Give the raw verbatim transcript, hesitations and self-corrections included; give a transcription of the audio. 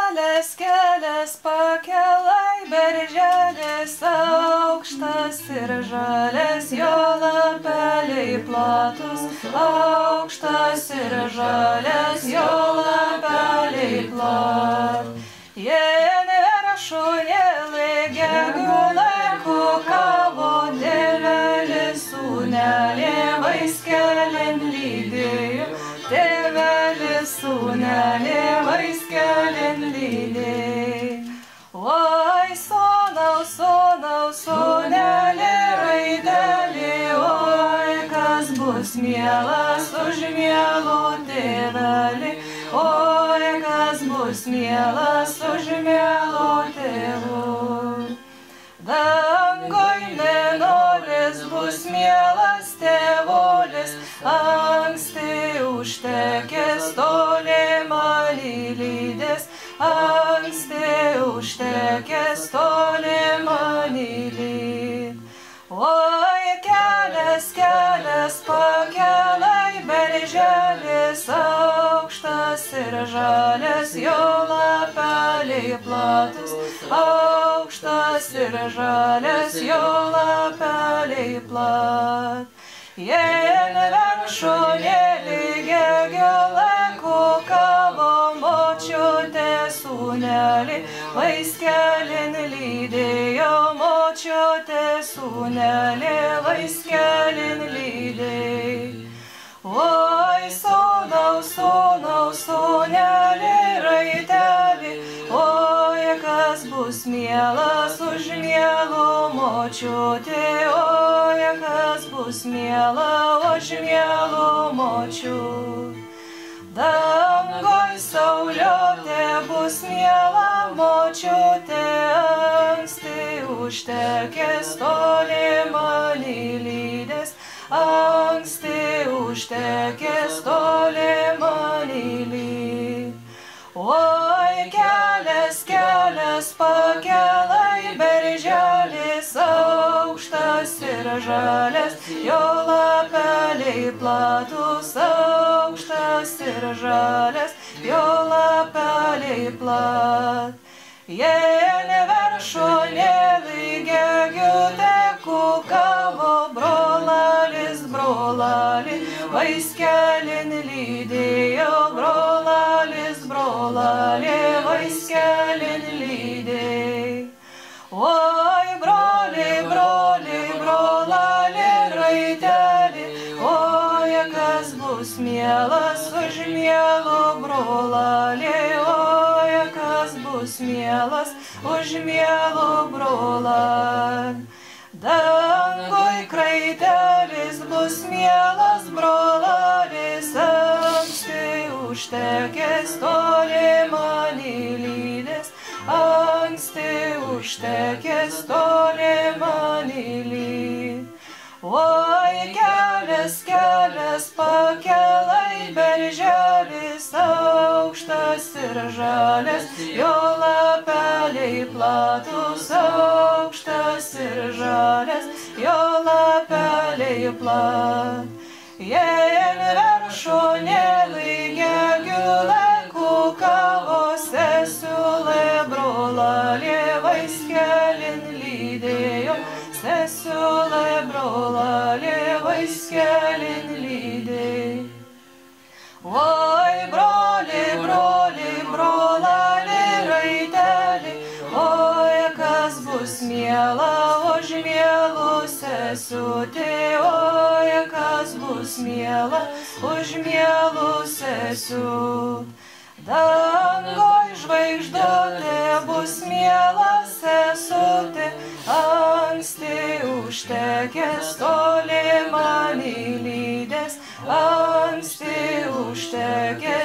kelias, kelias pakelai, berželis aukštas ir žalias, jo lapeliai platus, aukštas ir žalias, jo lapeliai platus. Jien viršūnėlė gegulė kukavo, tėvelis sūnelė vaiskelin lydėjo, tėvelis sūnelė vaiskelin lydėjo. Oi, sūnau, sūnau, sūnelė raidelė, oi, kas bus mielas už mielų tėvelį, oi, kas bus mielas už mielų tėvų. Dangoj mėnulis bus mielas tėvulis, anksti užtekęs toli mane lydės, anksti užtekęs toli mane lydės. Oi, kelias, kelias pakelai, berželis aukštas ir žalias, jo lapeliai platus, aukštas ir žalias, jo lapeliai platus. Jien viršūnėlė gegulė kukavo, močiutė sūnelį vaiskelin lydėjo, močiutė sūnelį vaiskelin lydėjo. Oi, sūnau, sūnau, sūnelį raitelį, oi, kas bus mielas už mielų močiutė, oi, kas bus miela už mielų močiutė. Dangoj sauliotė bus miela močiutė, anksti užtekęs toli mane lydės, anksti užtekęs toli mane lydės. Oi, kelias, kelias pakelai, berželis aukštas ir žalias, jo lapeliai platus, aukštas ir žalias, jo lapeliai platus. Jien viršūnėlė gegutė kukavo, brolalis, brolalį vaiskelin lydėjo, brolalis, brolalį vaiskelin lydėjo. Oi, broli, broli, brolalį raitelį, oi, kas bus mielas už mielų brolalį, oi, kas bus mielas už mielų brolalį. Dangoj kraitelis bus mielas brolalis, anksti užtekęs toli mane lydės, anksti užtekęs toli mane lydės. Oi, kelias, kelias pakelai, berželis aukštas ir žalias, jo lapeliai platus, aukštas ir žalias, jo lapeliai platus. Jien viršūnėlė gegulė kukavo, sesiulė brolalė vaiskelin lydėjo, sesiulė brolalė vaiskelin lydėjo. Oi, broli, broli, brolalį raitelį, oi, kas bus miela už mielų sesutį, oi, kas bus miela už mielų sesutį. Dangoj žvaigždutė bus miela sesutė, anksti užtekęs toli mane lydės, anksti užtekęs